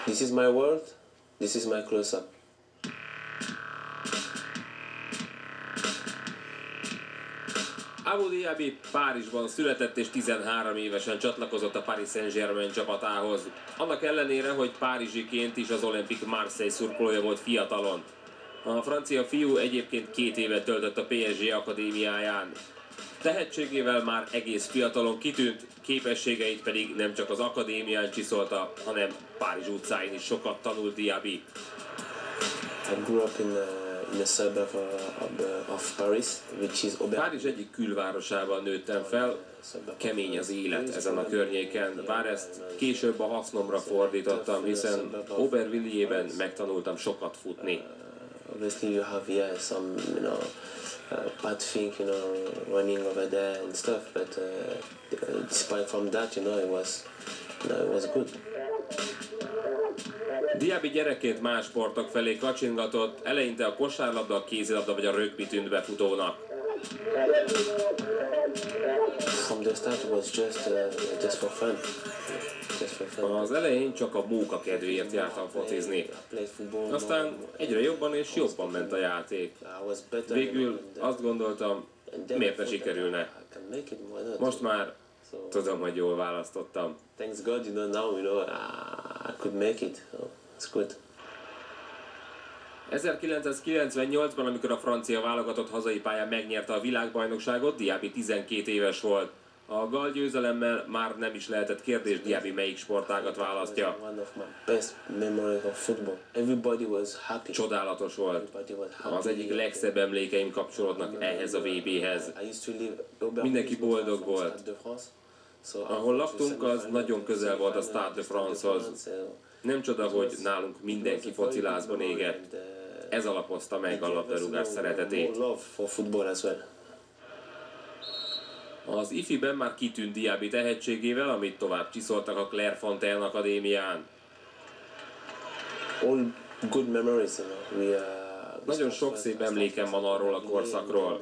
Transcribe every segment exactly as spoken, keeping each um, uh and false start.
This is my world, this is my close-up. Abu Diaby Párizsban született és tizenhárom évesen csatlakozott a Paris Saint-Germain csapatához. Annak ellenére, hogy párizsiként is az Olympique Marseille szurkolója volt fiatalon. A francia fiú egyébként két évet töltött a pé es gé akadémiáján. Tehetségével már egész fiatalon kitűnt, képességeit pedig nem csak az akadémián csiszolta, hanem Párizs utcáin is sokat tanult Diaby. I grew up in a, in a suburb of, of Paris, which is Aubert. Párizs egyik külvárosában nőttem fel, kemény az élet ezen a környéken, bár ezt később a hasznomra fordítottam, hiszen Aubervilliers-ben megtanultam sokat futni. Obviously you have yeah some you know uh, bad thing you know running over there and stuff, but uh, despite from that you know it was you know, it was good. Diaby gyerekként más sportok felé kacsingatott, eleinte a kosárlabda, a kézilabda vagy a rögbi tűnt be futónak. From the start it was just uh, just for fun. Just for fun. Az elején csak a móka kedvéért jártam focizni. Aztán egyre jobban és jobban ment a játék. Végül azt gondoltam, miért ne sikerülne. Most már tudom, hogy jól választottam. Thanks God, you know, now you know I could make it. It's good. ezerkilencszázkilencvennyolcban, amikor a francia válogatott hazai pályán megnyerte a világbajnokságot, Diaby tizenkét éves volt. A gálgyőzelemmel már nem is lehetett kérdés, Diaby melyik sportágat választja. Csodálatos volt. Az egyik legszebb emlékeim kapcsolódnak ehhez a vé béhez. Mindenki boldog volt. Ahol laktunk, az nagyon közel volt a Stade de France-hoz. Nem csoda, hogy nálunk mindenki focilázban égett. Ez alapozta meg a labdarúgás szeretetét. Az ifiben már kitűnt Diaby tehetségével, amit tovább csiszoltak a Clairefontaine akadémián. Nagyon sok szép emlékem van arról a korszakról.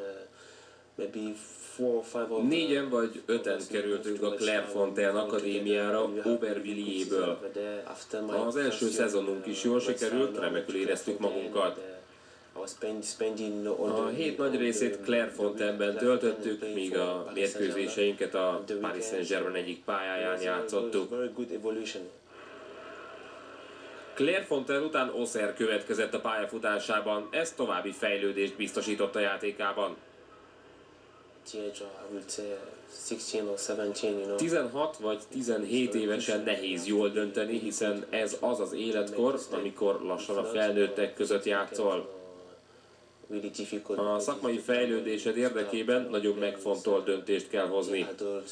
Négyen vagy öten kerültünk a Clairefontaine akadémiára Aubervilliers-ből. Az első szezonunk is jól sikerült, remekül éreztük magunkat. A hét nagy részét Clairefontaine-ben töltöttük, míg a mérkőzéseinket a Paris Saint-Germain egyik pályáján játszottuk. Clairefontaine után Auxerre következett a pályafutásában, ez további fejlődést biztosított a játékában. tizenhat vagy tizenhét évesen nehéz jól dönteni, hiszen ez az az életkor, amikor lassan a felnőttek között játszol. A szakmai fejlődésed érdekében nagyon megfontolt döntést kell hozni.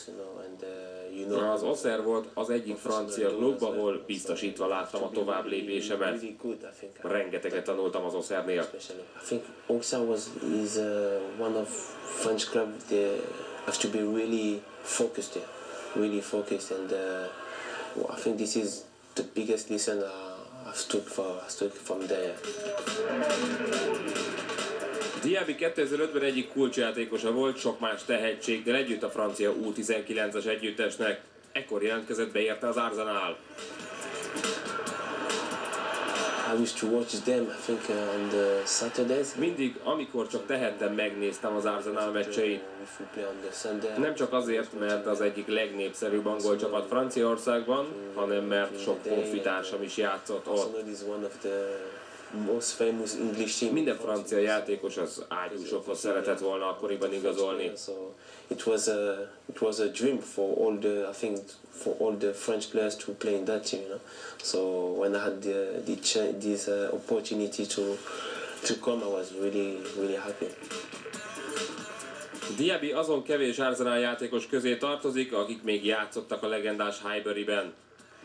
Az Auxerre volt az egyik francia klub, ahol biztosítva láttam a tovább lépésemet. Rengeteget tanultam az Auxerre-nél. Auxerre was is uh, one of French club. They have to be really focused there, really focused, and uh, I think this is the biggest lesson uh, I've took for I took from there. Diaby kétezer-ötben egyik kulcsjátékosa volt, sok más tehetséggel együtt a francia U tizenkilences együttesnek. Ekkor jelentkezett be érte az Arsenal. I used to watch them, I think, uh, on the Saturdays. Mindig, amikor csak tehettem, megnéztem az Arsenal meccseit. Nem csak azért, mert az egyik legnépszerűbb angol csapat Franciaországban, hanem mert sok honfitársam is játszott ott. Minden francia játékos az ágyúsokhoz szeretett volna akkoriban igazolni. It was a it was a dream for all the I think for all the French players to play in that team, you know. So when I had the, the this uh, opportunity to to come, I was really really happy. Diaby azon kevés Arsenal játékos közé tartozik, akik még játszottak a legendás Highbury-ben.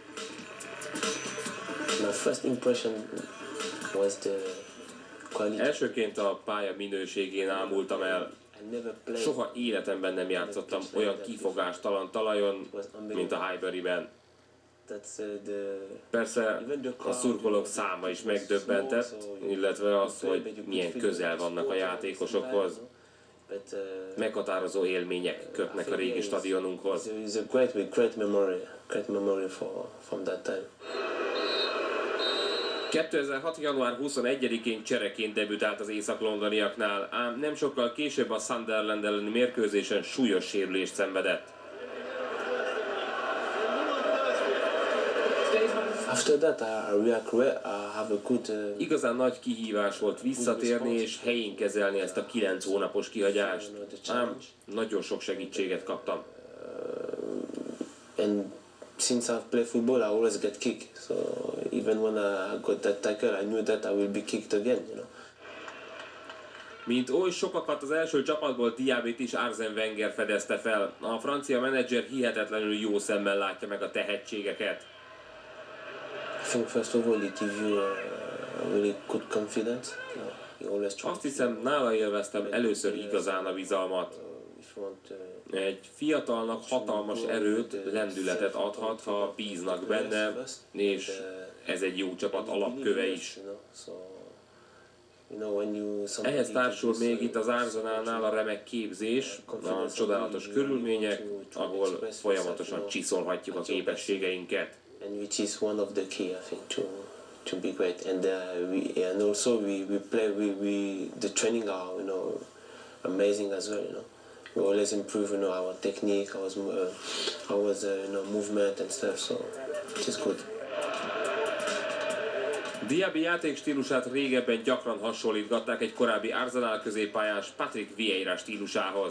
My first impression was the quality. Elsőként a pálya minőségén ámultam el. Soha életemben nem játszottam olyan kifogástalan talajon, mint a Highbury-ben. Persze a szurkolók száma is megdöbbentett, illetve az, hogy milyen közel vannak a játékosokhoz. Meghatározó élmények kötnek a régi stadionunkhoz. kétezer-hat. január huszonegyedikén csereként debütált az észak-londoniaknál, ám nem sokkal később a Sunderland elleni mérkőzésen súlyos sérülést szenvedett. After that, I react. I have a good. Uh, Igazán nagy kihívás volt visszatérni és helyén kezelni ezt a kilenc hónapos kihagyást, ám nagyon sok segítséget kaptam. And since I've played football, I always get kicked. So even when I got that tackle, I knew that I will be kicked again. You know. Mint oly sokakat az első csapatból, Diabit is Arsène Wenger fedezte fel. A francia menedzser hihetetlenül jó szemmel látja meg a tehetségeket. I think first of all it gives you a really good confidence. You always try. Azt hiszem, nála élveztem először igazán a bizalmat. Egy fiatalnak hatalmas erőt, lendületet adhat, ha bíznak benne, és ez egy jó csapat alapköve is. Ehhez társul még itt az Arsenalnál a remek képzés, a csodálatos körülmények, ahol folyamatosan csiszolhatjuk a képességeinket. And which is one of the key, I think, to to be great. And uh, we and also we, we play we, we the training are you know amazing as well. You know, we always improve you know our technique, our uh, our uh, you know movement and stuff. So it is good. Diaby játékstílusát régebben gyakran hasonlítgatták egy korábbi Arsenal középpályás Patrick Vieira stílusához.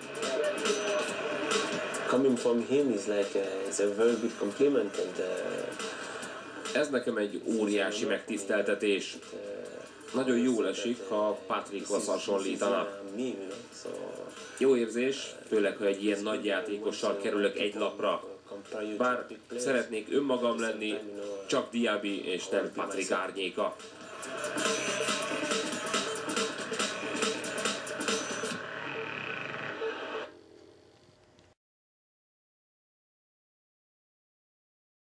Coming from him is like a, is a very good compliment and uh, ez nekem egy óriási megtiszteltetés. Nagyon jól esik, ha Patrickhoz hasonlítanak. Jó érzés, főleg, ha egy ilyen nagy játékossal kerülök egy lapra. Bár szeretnék önmagam lenni, csak Diaby és nem Patrick árnyéka.